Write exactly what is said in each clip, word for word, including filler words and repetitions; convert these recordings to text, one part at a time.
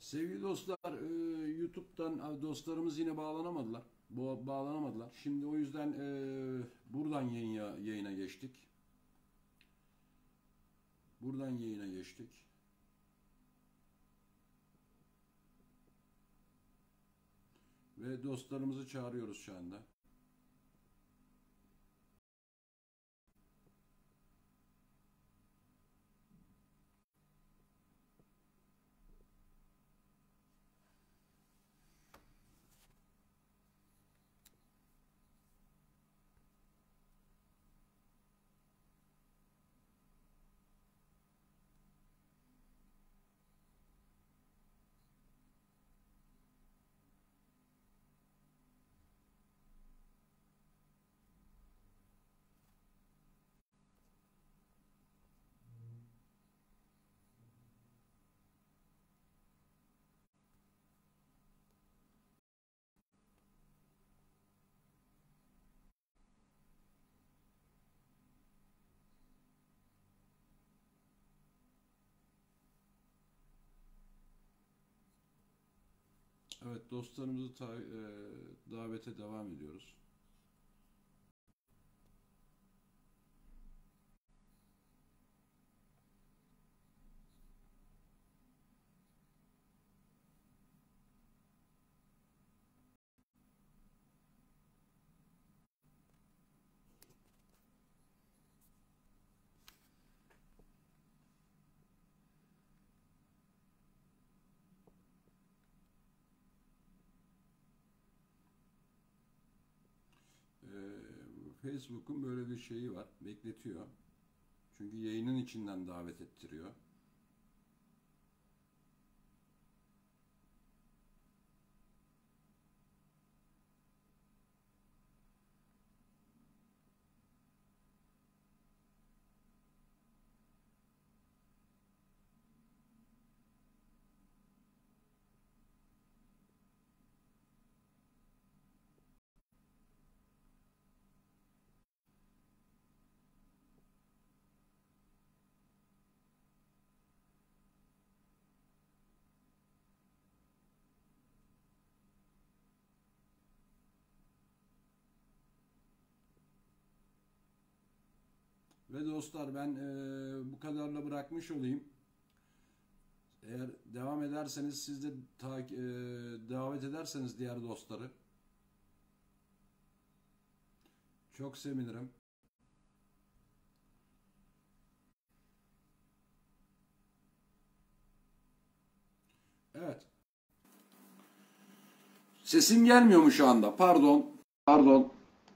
Sevgili dostlar, e, YouTube'dan dostlarımız yine bağlanamadılar. Bu bağlanamadılar. Şimdi o yüzden e, buradan yayına, yayına geçtik. Buradan yayına geçtik. Ve dostlarımızı çağırıyoruz şu anda. Evet, dostlarımızı ta, e, davete devam ediyoruz. E, Facebook'un böyle bir şeyi var, bekletiyor. Çünkü yayının içinden davet ettiriyor. Ve dostlar, ben e, bu kadarla bırakmış olayım. Eğer devam ederseniz, siz de ta, e, davet ederseniz diğer dostları çok sevinirim. Evet. Sesim gelmiyor mu şu anda? Pardon. Pardon.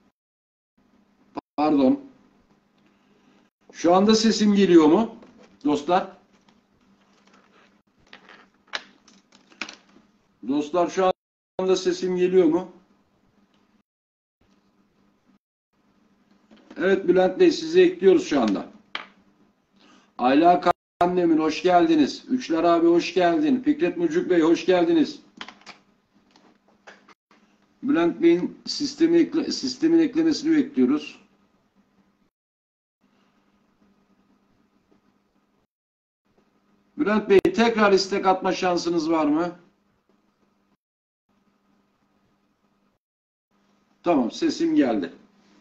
Pardon. Şu anda sesim geliyor mu? Dostlar. Dostlar, şu anda sesim geliyor mu? Evet Bülent Bey, sizi ekliyoruz şu anda. Ayla Kandemir, hoş geldiniz. Üçler abi, hoş geldin. Fikret Mucuk Bey, hoş geldiniz. Bülent Bey'in sistemi ekle, sistemin eklemesini bekliyoruz. Bülent Bey, tekrar istek atma şansınız var mı? Tamam, sesim geldi.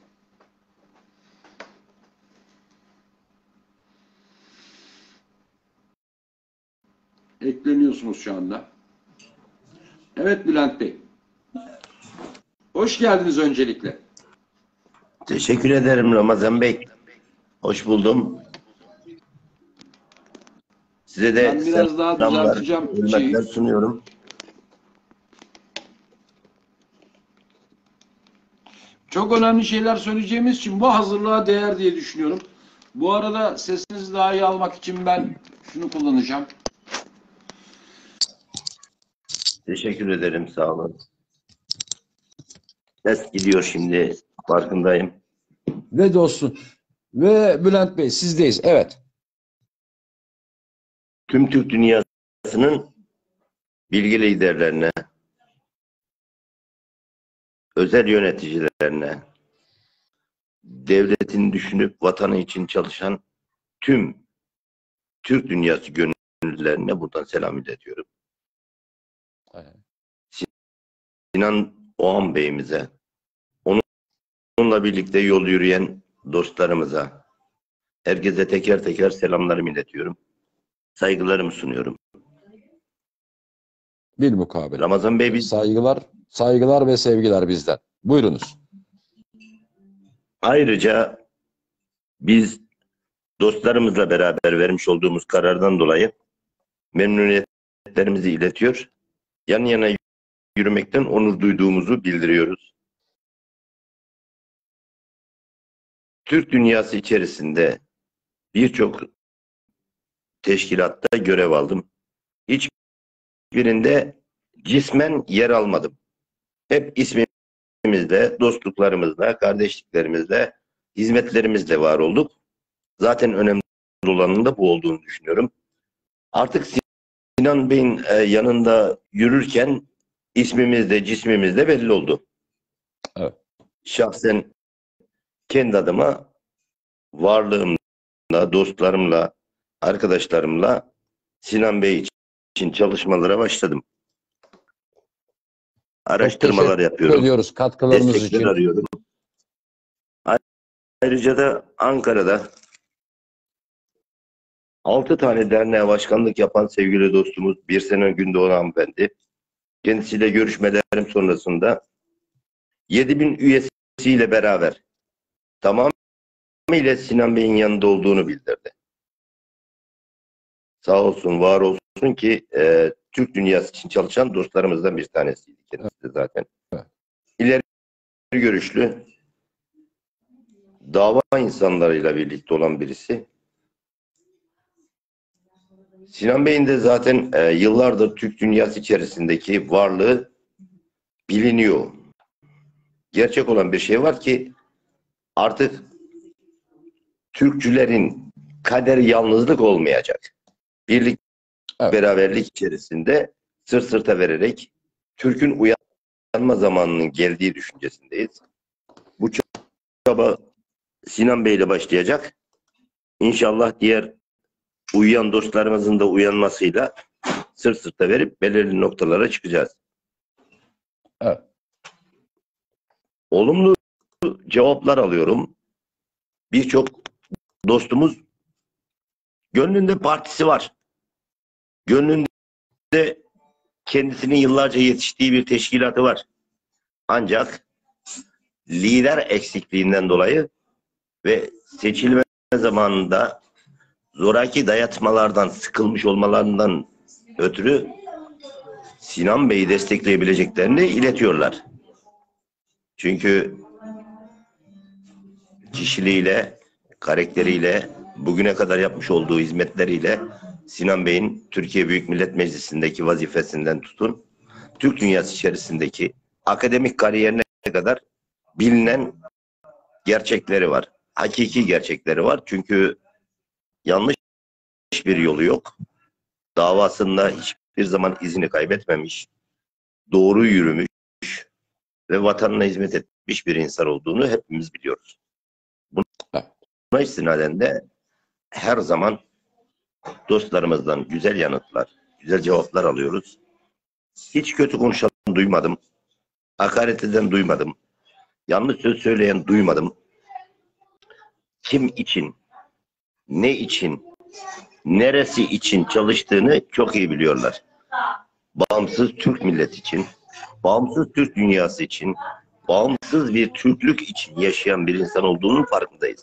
Ekleniyorsunuz şu anda. Evet Bülent Bey. Hoş geldiniz öncelikle. Teşekkür ederim Ramazan Bey. Hoş buldum. Size de ben biraz daha düzelteceğim hürmetler sunuyorum. Çok önemli şeyler söyleyeceğimiz için bu hazırlığa değer diye düşünüyorum. Bu arada sesinizi daha iyi almak için ben şunu kullanacağım. Teşekkür ederim, sağ olun. Ses gidiyor şimdi, farkındayım. Ve dostum ve Bülent Bey, sizdeyiz. Evet. Tüm Türk dünyasının bilgi liderlerine, özel yöneticilerine, devletini düşünüp vatanı için çalışan tüm Türk dünyası gönüllülerine buradan selam iletiyorum. Evet. Sinan Oğan Bey'imize, onunla birlikte yol yürüyen dostlarımıza, herkese teker teker selamlarımı iletiyorum. Saygılarımı sunuyorum. Bir mukabele. Ramazan Bey, biz Saygılar, saygılar ve sevgiler bizden. Buyurunuz. ayrıca biz dostlarımızla beraber vermiş olduğumuz karardan dolayı memnuniyetlerimizi iletiyor. Yan yana yürümekten onur duyduğumuzu bildiriyoruz. Türk dünyası içerisinde birçok teşkilatta görev aldım. Hiçbirinde cismen yer almadım. Hep ismimizle, dostluklarımızla, kardeşliklerimizle, hizmetlerimizle var olduk. Zaten önemli olanın da bu olduğunu düşünüyorum. Artık Sinan Bey'in yanında yürürken ismimiz de cismimiz de belli oldu. Evet. Şahsen kendi adıma varlığımla, dostlarımla, arkadaşlarımla Sinan Bey için çalışmalara başladım. Araştırmalar Çok yapıyorum. ediyoruz katkılarınız Destekler için. arıyorum. Ayrıca da Ankara'da altı tane derneğe başkanlık yapan sevgili dostumuz Birsen Gündoğan hanımefendi. Kendisiyle görüşmelerim sonrasında yedi bin üyesiyle beraber tamamıyla Sinan Bey'in yanında olduğunu bildirdi. Sağ olsun, var olsun ki e, Türk dünyası için çalışan dostlarımızdan bir tanesiydi kendisi de zaten. İleri görüşlü, dava insanlarıyla birlikte olan birisi. Sinan Bey'in de zaten e, yıllardır Türk dünyası içerisindeki varlığı biliniyor. Gerçek olan bir şey var ki artık Türkçülerin kaderi yalnızlık olmayacak. Birlik, Evet. beraberlik içerisinde sırt sırta vererek Türk'ün uyanma zamanının geldiği düşüncesindeyiz. Bu çaba Sinan Bey ile başlayacak. İnşallah diğer uyuyan dostlarımızın da uyanmasıyla sırt sırta verip belirli noktalara çıkacağız. Evet. Olumlu cevaplar alıyorum. Birçok dostumuz gönlünde partisi var. Gönlünde kendisinin yıllarca yetiştiği bir teşkilatı var. Ancak lider eksikliğinden dolayı ve seçilme zamanında zoraki dayatmalardan, sıkılmış olmalarından ötürü Sinan Bey'i destekleyebileceklerini iletiyorlar. Çünkü kişiliğiyle, karakteriyle, bugüne kadar yapmış olduğu hizmetleriyle Sinan Bey'in Türkiye Büyük Millet Meclisi'ndeki vazifesinden tutun, Türk dünyası içerisindeki akademik kariyerine kadar bilinen gerçekleri var. Hakiki gerçekleri var. Çünkü yanlış bir yolu yok. Davasında hiçbir zaman izini kaybetmemiş, doğru yürümüş ve vatanına hizmet etmiş bir insan olduğunu hepimiz biliyoruz. Buna istinaden de her zaman dostlarımızdan güzel yanıtlar, güzel cevaplar alıyoruz. Hiç kötü konuşan duymadım. Hakaret eden duymadım. Yanlış söz söyleyen duymadım. Kim için, ne için, neresi için çalıştığını çok iyi biliyorlar. Bağımsız Türk milleti için, bağımsız Türk dünyası için, bağımsız bir Türklük için yaşayan bir insan olduğunun farkındayız.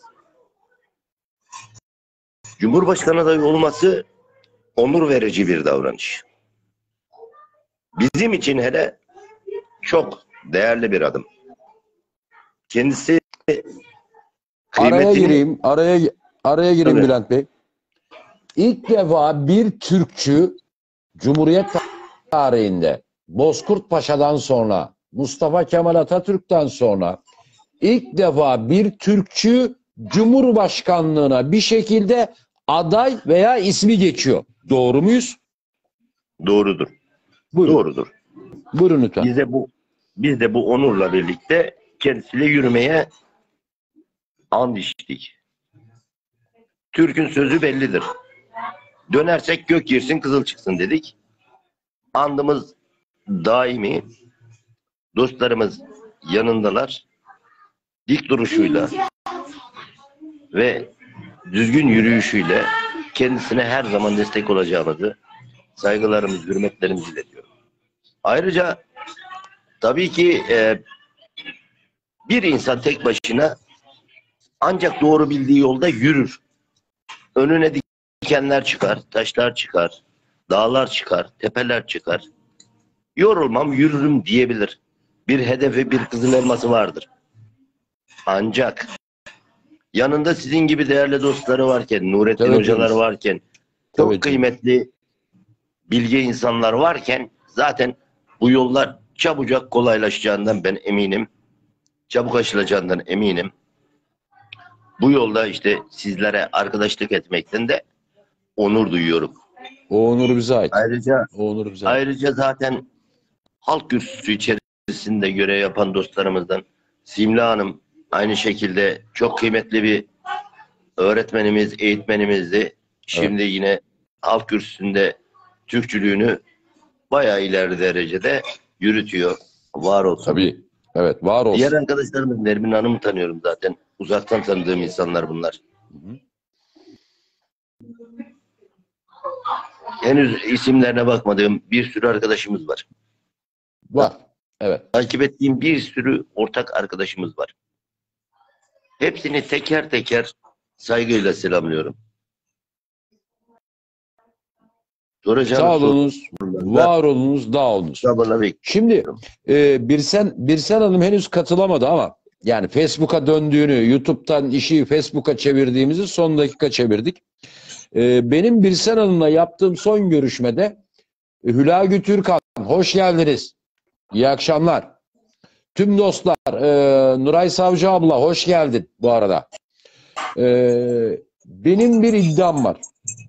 Cumhurbaşkanı adayı olması onur verici bir davranış. Bizim için hele çok değerli bir adım. Kendisi Araya kıymetini... gireyim, araya araya gireyim Tabii. Bülent Bey. İlk defa bir Türkçü Cumhuriyet tarihinde Bozkurt Paşa'dan sonra, Mustafa Kemal Atatürk'ten sonra ilk defa bir Türkçü Cumhurbaşkanlığına bir şekilde aday veya ismi geçiyor. Doğru muyuz? Doğrudur. Buyurun. Doğrudur. Buyurun lütfen. Biz de bu biz de bu onurla birlikte kendisiyle yürümeye and içtik. Türk'ün sözü bellidir. Dönersek gök girsin kızıl çıksın dedik. Andımız daimi dostlarımız yanındalar. Dik duruşuyla ve düzgün yürüyüşüyle kendisine her zaman destek olacağımızı saygılarımız, hürmetlerimizi iletiyorum. Ayrıca tabii ki e, bir insan tek başına ancak doğru bildiği yolda yürür. Önüne dikenler çıkar, taşlar çıkar, dağlar çıkar, tepeler çıkar. Yorulmam, yürürüm diyebilir. Bir hedefi, bir kızıl elması vardır. Ancak yanında sizin gibi değerli dostları varken, Nurettin Evet, hocalar evet. varken, çok Evet. kıymetli, bilge insanlar varken zaten bu yollar çabucak kolaylaşacağından ben eminim. Çabuk aşılacağından eminim. Bu yolda işte sizlere arkadaşlık etmekten de onur duyuyorum. O onur bize ait. Ayrıca O onur bize ait. ayrıca zaten halk kürsüsü içerisinde görev yapan dostlarımızdan Simla Hanım aynı şekilde çok kıymetli bir öğretmenimiz, eğitmenimizdi. Şimdi evet. Yine halk kürsüsünde Türkçülüğünü bayağı ileri derecede yürütüyor. Var olsun. Tabii. Evet, var olsun. Diğer arkadaşlarımız, Nermin Hanım'ı tanıyorum zaten. Uzaktan tanıdığım insanlar bunlar. Hı hı. Henüz isimlerine bakmadığım bir sürü arkadaşımız var. Var. Evet. Takip ettiğim bir sürü ortak arkadaşımız var. Hepsini teker teker saygıyla selamlıyorum. Sağ olunuz, var olunuz, dağ olunuz. Şimdi e, Birsen, Birsen Hanım henüz katılamadı ama yani Facebook'a döndüğünü, YouTube'dan işi Facebook'a çevirdiğimizi son dakika çevirdik. E, benim Birsen Hanım'la yaptığım son görüşmede e, Hülagü Türkan, hoş geldiniz. İyi akşamlar. Tüm dostlar, e, Nuray Savcı abla hoş geldin bu arada. E, benim bir iddiam var.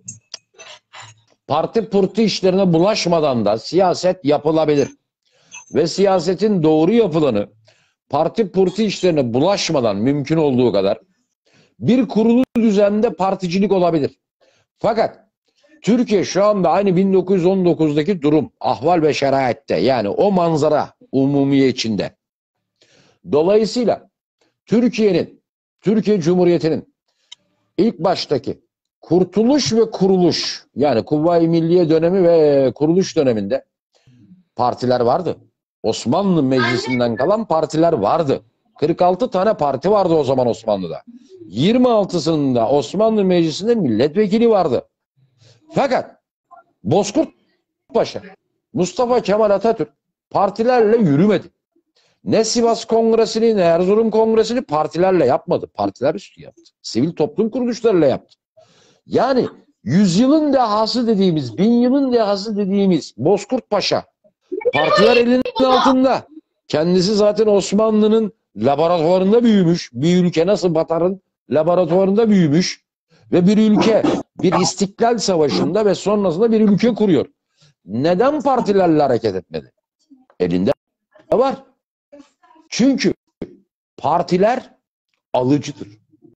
Parti pırtı işlerine bulaşmadan da siyaset yapılabilir. Ve siyasetin doğru yapılanı parti pırtı işlerine bulaşmadan mümkün olduğu kadar bir kurulu düzende particilik olabilir. Fakat Türkiye şu anda aynı bin dokuz yüz on dokuzdaki durum, ahval ve şeraitte, yani o manzara umumiye içinde. Dolayısıyla Türkiye'nin, Türkiye Cumhuriyeti'nin ilk baştaki kurtuluş ve kuruluş, yani Kuvayi Milliye dönemi ve kuruluş döneminde partiler vardı. Osmanlı Meclisi'nden kalan partiler vardı. kırk altı tane parti vardı o zaman Osmanlı'da. yirmi altısında Osmanlı Meclisi'nde milletvekili vardı. Fakat Bozkurt Paşa, Mustafa Kemal Atatürk partilerle yürümedi. Ne Sivas Kongresi'ni ne Erzurum Kongresi'ni partilerle yapmadı. Partiler üstü yaptı. Sivil toplum kuruluşlarıyla yaptı. Yani yüzyılın dehası dediğimiz, bin yılın dehası dediğimiz Bozkurt Paşa partiler elinin altında. Kendisi zaten Osmanlı'nın laboratuvarında büyümüş. Bir ülke nasıl batarın laboratuvarında büyümüş. Ve bir ülke bir İstiklal Savaşı'nda ve sonrasında bir ülke kuruyor. Neden partilerle hareket etmedi? Elinde var. Çünkü partiler alıcıdır.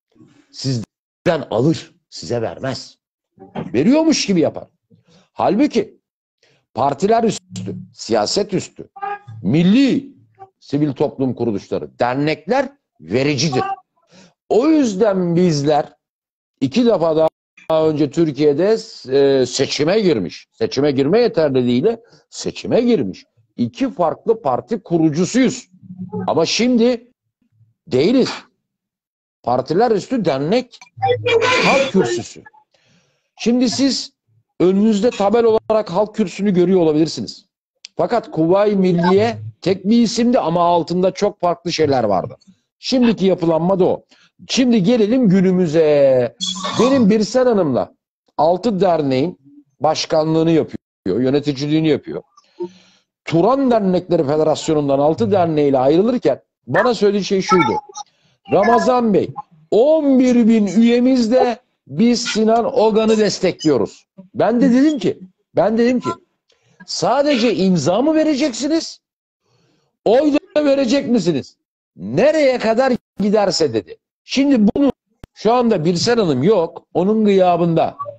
Sizden alır, size vermez. Veriyormuş gibi yapar. Halbuki partiler üstü, siyaset üstü, milli sivil toplum kuruluşları, dernekler vericidir. O yüzden bizler iki defa daha önce Türkiye'de e, seçime girmiş. Seçime girme yeterliliğiyle seçime girmiş. İki farklı parti kurucusuyuz. Ama şimdi değiliz. Partiler üstü dernek, halk kürsüsü. Şimdi siz önünüzde tabel olarak halk kürsünü görüyor olabilirsiniz. Fakat Kuvayi Milliye tek bir isimdi ama altında çok farklı şeyler vardı. Şimdiki yapılanma da o. Şimdi gelelim günümüze. Benim Birsen Hanım'la altı derneğin başkanlığını yapıyor, yöneticiliğini yapıyor. Turan Dernekleri Federasyonu'ndan altı derneğiyle ayrılırken bana söylediği şey şuydu. Ramazan Bey, on bir bin üyemizle biz Sinan Ogan'ı destekliyoruz. Ben de dedim ki, ben dedim ki sadece imza mı vereceksiniz? Oy da verecek misiniz? Nereye kadar giderse dedi. Şimdi bunu şu anda Birsen Hanım yok. Onun gıyabında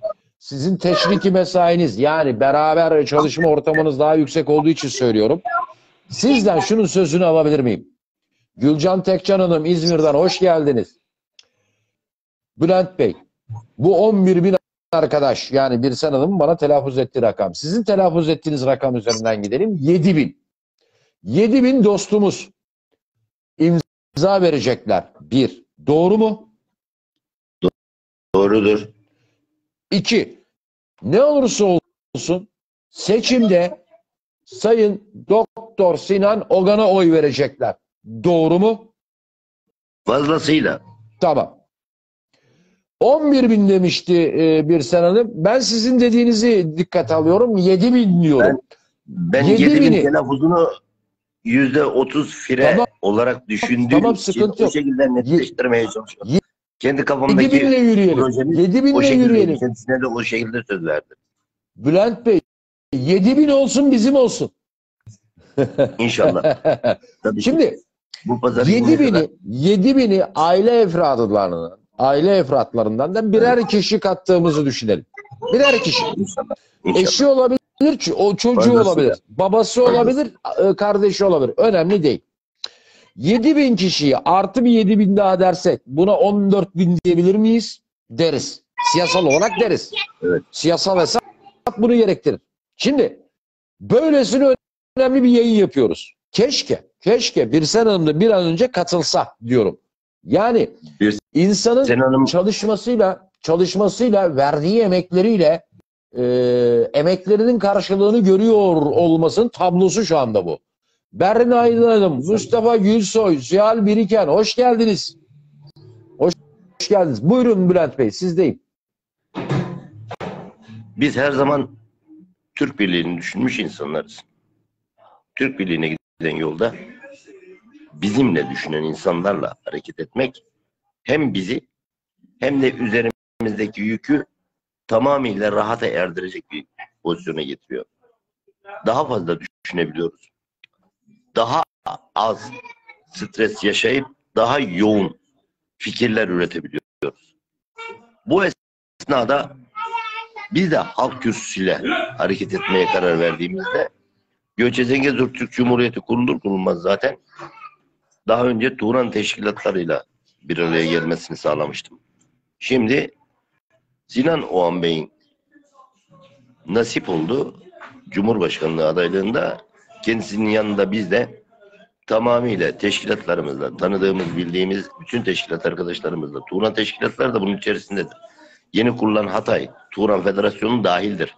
Sizin teşriki mesainiz, yani beraber çalışma ortamınız daha yüksek olduğu için söylüyorum. Sizden şunun sözünü alabilir miyim? Gülcan Tekcan Hanım İzmir'den hoş geldiniz. Bülent Bey, bu on bir bin arkadaş, yani Birsen Hanım'ın bana telaffuz ettiği rakam. Sizin telaffuz ettiğiniz rakam üzerinden gidelim. yedi bin. yedi bin dostumuz imza verecekler. Bir. Doğru mu? Doğrudur. İki. Ne olursa olsun seçimde Sayın Doktor Sinan Ogan'a oy verecekler. Doğru mu? Fazlasıyla. Tamam. on bir bin demişti e, Birsen Hanım. Ben sizin dediğinizi dikkate alıyorum. yedi bin diyorum. Ben Yedi yedi bin bini- telaffuzunu yüzde otuz fire Tamam. olarak düşündüğüm Tamam, için sıkıntı o yok. şekilde netleştirmeye çalışıyorum. Ye- Kendi yedi kafamdaki binle yürüyelim. projemi yedi o binle şekilde yürüyelim. kendisine de o şekilde söz verdim. Bülent Bey, yedi bin olsun, bizim olsun. İnşallah. Tabii ki Şimdi bu pazar yedi gününe kadar bini, yedi bini aile efradlarından, aile efratlarından da birer kişi kattığımızı düşünelim. Birer kişi. inşallah. İnşallah. Eşi olabilir, o çocuğu Fazlasıyla. olabilir, babası Fazlasıyla. olabilir, e, kardeşi olabilir. Önemli değil. yedi bin kişiyi artı bir yedi bin daha dersek buna on dört bin diyebilir miyiz? Deriz. Siyasal olarak deriz. Evet. Siyasal hesap bunu gerektirir. Şimdi böylesine önemli bir yayın yapıyoruz. Keşke, keşke Birsen Hanım da bir an önce katılsa diyorum. Yani Bir- insanın Sen Hanım çalışmasıyla, çalışmasıyla, verdiği emekleriyle e, emeklerinin karşılığını görüyor olmasının tablosu şu anda bu. Berrin Aydın Hanım, Mustafa Gülsoy, Ziyal Biriken, hoş geldiniz. Hoş, hoş geldiniz. Buyurun Bülent Bey, sizdeyim. biz her zaman Türk Birliği'ni düşünmüş insanlarız. Türk Birliği'ne giden yolda bizimle düşünen insanlarla hareket etmek hem bizi hem de üzerimizdeki yükü tamamıyla rahata erdirecek bir pozisyona getiriyor. Daha fazla düşünebiliyoruz. Daha az stres yaşayıp daha yoğun fikirler üretebiliyoruz. Bu esnada biz de halk kürsüsüyle hareket etmeye karar verdiğimizde Göçezengezur Türk Cumhuriyeti kurulur kurulmaz zaten daha önce Turan teşkilatlarıyla bir araya gelmesini sağlamıştım. Şimdi Sinan Oğan Bey'in nasip oldu Cumhurbaşkanlığı adaylığında kendisinin yanında biz de tamamıyla teşkilatlarımızla tanıdığımız, bildiğimiz bütün teşkilat arkadaşlarımızla, Turan teşkilatları da bunun içerisindedir. Yeni kurulan Hatay Turan Federasyonu dahildir.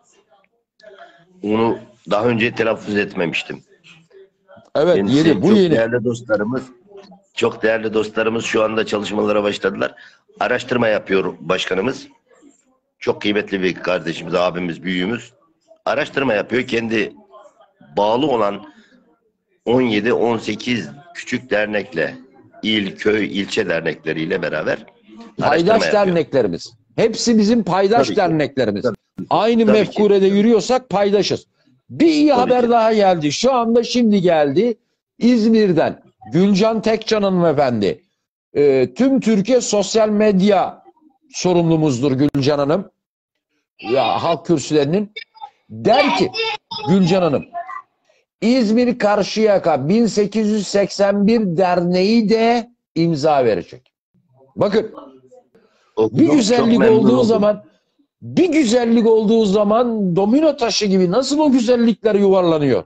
Onu daha önce telaffuz etmemiştim. Evet, Kendisi yeni, bu çok yeni. değerli dostlarımız, çok değerli dostlarımız şu anda çalışmalara başladılar. Araştırma yapıyor başkanımız. Çok kıymetli bir kardeşimiz, abimiz, büyüğümüz. Araştırma yapıyor. Kendi bağlı olan on yedi on sekiz küçük dernekle, il, köy, ilçe dernekleriyle beraber Paydaş araştırma yapıyor. derneklerimiz. Hepsi bizim paydaş Tabii ki. derneklerimiz. Tabii. Aynı Tabii mefkurede yürüyorsak paydaşız. Bir iyi Tabii haber ki. daha geldi. Şu anda şimdi geldi. İzmir'den Gülcan Tekcan hanımefendi. Ee, tüm Türkiye sosyal medya sorumlumuzdur Gülcan Hanım. Ya, halk kürsülerinin. Der ki Gülcan Hanım, İzmir Karşıyaka bin sekiz yüz seksen bir derneği de imza verecek. Bakın, Okudum, bir çok güzellik memnun olduğu oldum. zaman bir güzellik olduğu zaman domino taşı gibi nasıl o güzellikler yuvarlanıyor?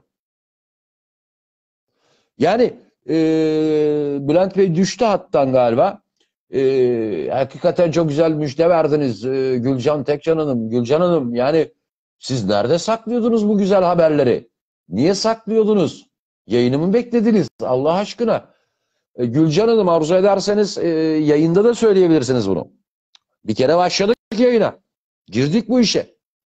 Yani e, Bülent Bey düştü hattan galiba. E, hakikaten çok güzel müjde verdiniz e, Gülcan Tekcan Hanım. Gülcan Hanım, yani siz nerede saklıyordunuz bu güzel haberleri? Niye saklıyordunuz? Yayınımı mı beklediniz? Allah aşkına. E, Gülcan Hanım, arzu ederseniz e, yayında da söyleyebilirsiniz bunu. Bir kere başladık yayına. Girdik bu işe.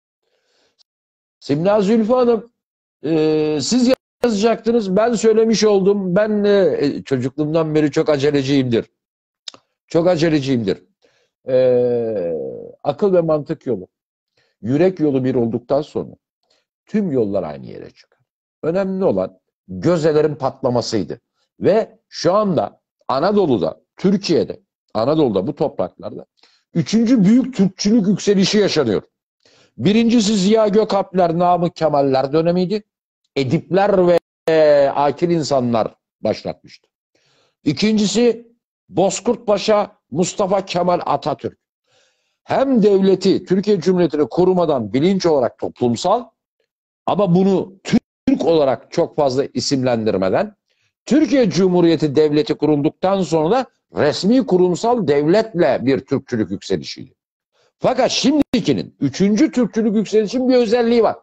Simla Zülfü Hanım, e, siz yazacaktınız. Ben söylemiş oldum. Ben e, çocukluğumdan beri çok aceleciyimdir. Çok aceleciyimdir. E, akıl ve mantık yolu. Yürek yolu bir olduktan sonra tüm yollar aynı yere çıkar. Önemli olan gözelerin patlamasıydı. Ve şu anda Anadolu'da, Türkiye'de, Anadolu'da, bu topraklarda üçüncü büyük Türkçülük yükselişi yaşanıyor. Birincisi Ziya Gökalpler, Namık Kemaller dönemiydi. Edipler ve e, akil insanlar başlatmıştı. İkincisi Bozkurt Paşa, Mustafa Kemal Atatürk. Hem devleti, Türkiye Cumhuriyeti'ni korumadan bilinç olarak toplumsal ama bunu Türk olarak çok fazla isimlendirmeden Türkiye Cumhuriyeti Devleti kurulduktan sonra resmi kurumsal devletle bir Türkçülük yükselişiydi. Fakat şimdikinin üçüncü Türkçülük yükselişinin bir özelliği var.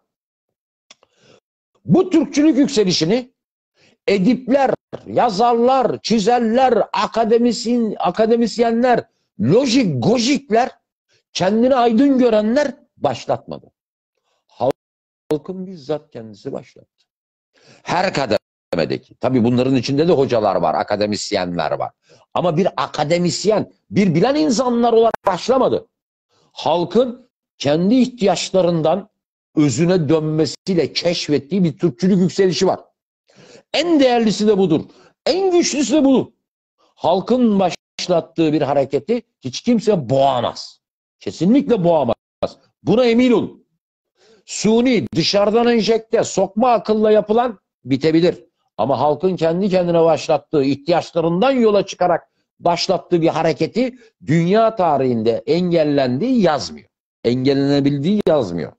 Bu Türkçülük yükselişini edipler, yazarlar, çizerler, akademisyen, akademisyenler, lojik, gojikler, kendini aydın görenler başlatmadı. Halkın bizzat kendisi başlattı. Her kademedeki. Tabii bunların içinde de hocalar var, akademisyenler var. Ama bir akademisyen, bir bilen insanlar olarak başlamadı. Halkın kendi ihtiyaçlarından özüne dönmesiyle keşfettiği bir Türkçülük yükselişi var. En değerlisi de budur. En güçlüsü de budur. Halkın başlattığı bir hareketi hiç kimse boğamaz. Kesinlikle boğamaz. Buna emin olun. Suni, dışarıdan enjekte, sokma akılla yapılan bitebilir. Ama halkın kendi kendine başlattığı, ihtiyaçlarından yola çıkarak başlattığı bir hareketi dünya tarihinde engellendiği yazmıyor. Engellenebildiği yazmıyor.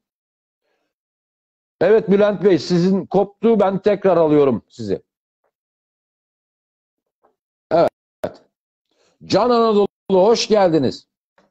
Evet Bülent Bey, sizin koptu, ben tekrar alıyorum sizi. Evet. Can Anadolu, hoş geldiniz.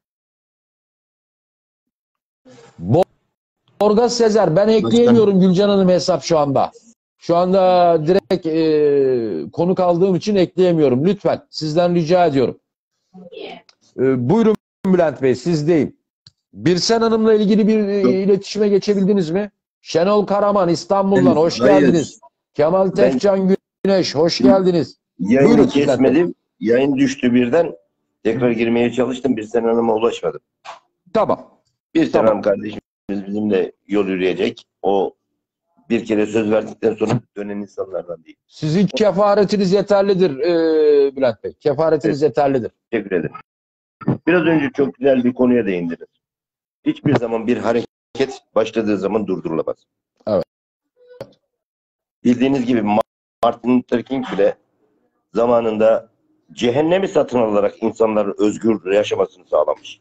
Borgaz Sezer, ben ekleyemiyorum Gülcan Hanım hesap şu anda. Şu anda direkt e, konuk aldığım için ekleyemiyorum. Lütfen sizden rica ediyorum. E, buyurun Bülent Bey, sizdeyim. Birsen Hanım'la ilgili bir e, iletişime geçebildiniz mi? Şenol Karaman İstanbul'dan hoş Hayır. geldiniz. Kemal Tefcan Güneş hoş geldiniz. Yayını Buyurun, kesmedim. Yayın düştü birden. Tekrar girmeye çalıştım. Birsen Hanım'a ulaşmadım. Tamam. Birsen Tamam. Hanım kardeşimiz bizimle yol yürüyecek. O bir kere söz verdikten sonra dönen insanlardan değil. Sizin kefaretiniz yeterlidir e, Bülent Bey. Kefaretiniz Evet. yeterlidir. Teşekkür ederim. Biraz önce çok güzel bir konuya değindiniz. Hiçbir zaman bir hareket başladığı zaman durdurulamaz. Evet. Bildiğiniz gibi Martin Luther King bile zamanında cehennemi satın alarak insanların özgür yaşamasını sağlamış.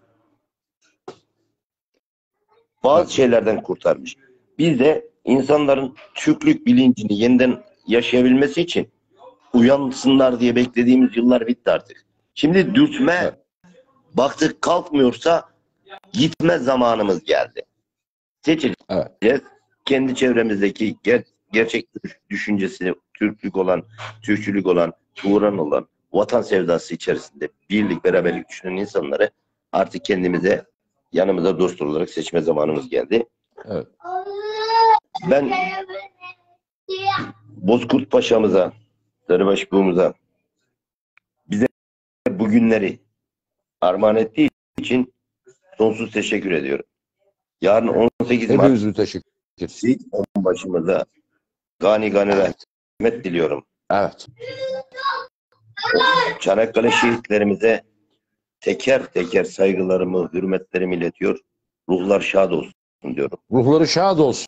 Bazı Evet. şeylerden kurtarmış. Biz de insanların Türklük bilincini yeniden yaşayabilmesi için uyansınlar diye beklediğimiz yıllar bitti artık. Şimdi dürtme, Evet. baktık kalkmıyorsa gitme zamanımız geldi. Seçeceğiz. Evet. Kendi çevremizdeki ger gerçek düşüncesini, Türklük olan, Türkçülük olan, Turan olan, vatan sevdası içerisinde birlik, beraberlik düşünen insanları artık kendimize, yanımıza dost olarak seçme zamanımız geldi. Evet. Ben Bozkurt Paşa'mıza, Sarıbaş Buğumuza bize bugünleri armağan ettiği için sonsuz teşekkür ediyorum. Yarın on sekiz Mart Hepimiz teşekkür ederiz. ilk on başımıza gani gani rahmet diliyorum. Evet. Çanakkale şehitlerimize teker teker saygılarımı, hürmetlerimi iletiyor. Ruhlar şad olsun diyorum. Ruhları şad olsun.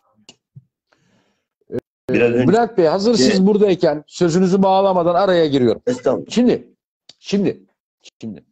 Biraz önce Bülent Bey, hazır siz buradayken sözünüzü bağlamadan araya giriyorum. Estağfurullah. Şimdi, şimdi, şimdi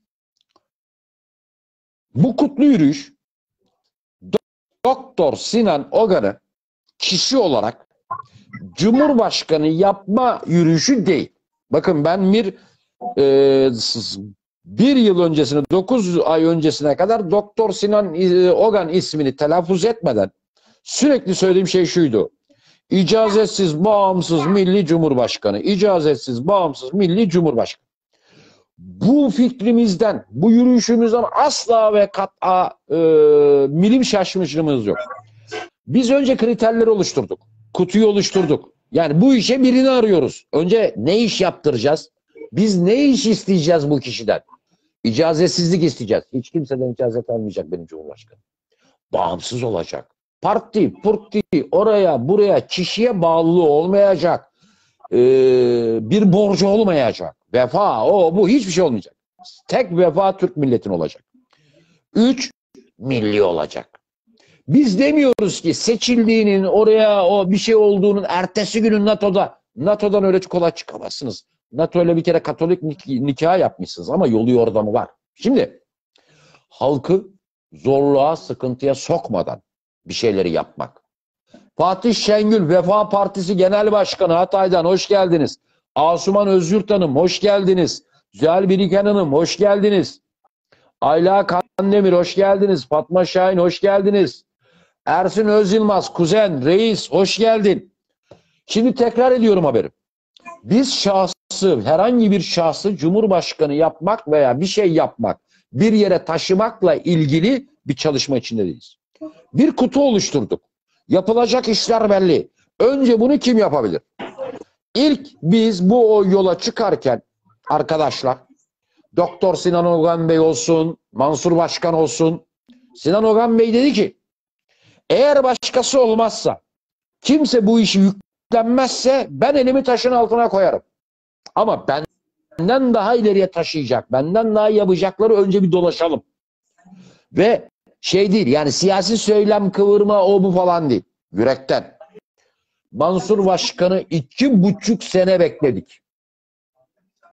bu kutlu yürüyüş Doktor Sinan Ogan'ı kişi olarak Cumhurbaşkanı yapma yürüyüşü değil. Bakın ben bir e, bir yıl öncesine, dokuz ay öncesine kadar Doktor Sinan Ogan ismini telaffuz etmeden sürekli söylediğim şey şuydu. İcazetsiz, bağımsız milli cumhurbaşkanı. İcazetsiz, bağımsız milli cumhurbaşkanı. Bu fikrimizden, bu yürüyüşümüzden asla ve kat'a e, milim şaşmışlığımız yok. Biz önce kriterleri oluşturduk. Kutuyu oluşturduk. Yani bu işe birini arıyoruz. Önce ne iş yaptıracağız? Biz ne iş isteyeceğiz bu kişiden? İcazetsizlik isteyeceğiz. Hiç kimseden icazet almayacak benim cumhurbaşkanım. Bağımsız olacak. Parti, purti, oraya, buraya, kişiye bağlılığı olmayacak. Ee, bir borcu olmayacak. Vefa, o, bu hiçbir şey olmayacak. Tek vefa Türk milletin olacak. Üç, milli olacak. Biz demiyoruz ki seçildiğinin oraya o bir şey olduğunun ertesi günü NATO'da NATO'dan öyle kolay çıkamazsınız. NATO ile bir kere Katolik nik nikah yapmışsınız ama yolu yordamı var. Şimdi halkı zorluğa, sıkıntıya sokmadan bir şeyleri yapmak. Fatih Şengül, Vefa Partisi Genel Başkanı Hatay'dan hoş geldiniz. Asuman Özyurt Hanım hoş geldiniz. Zühal Biriken Hanım hoş geldiniz. Ayla Kandemir hoş geldiniz. Fatma Şahin hoş geldiniz. Ersin Özyılmaz, kuzen, reis hoş geldin. Şimdi tekrar ediyorum haberim. Biz şahsı, herhangi bir şahsı Cumhurbaşkanı yapmak veya bir şey yapmak, bir yere taşımakla ilgili bir çalışma içinde değiliz. Bir kutu oluşturduk. Yapılacak işler belli. Önce bunu kim yapabilir? İlk biz bu o yola çıkarken arkadaşlar, Doktor Sinan Ogan Bey olsun, Mansur Başkan olsun, Sinan Ogan Bey dedi ki, eğer başkası olmazsa, kimse bu işi yüklenmezse ben elimi taşın altına koyarım. Ama benden daha ileriye taşıyacak, benden daha yapacakları önce bir dolaşalım. Ve şey değil, yani siyasi söylem kıvırma o bu falan değil. Yürekten. Mansur Başkan'ı iki buçuk sene bekledik.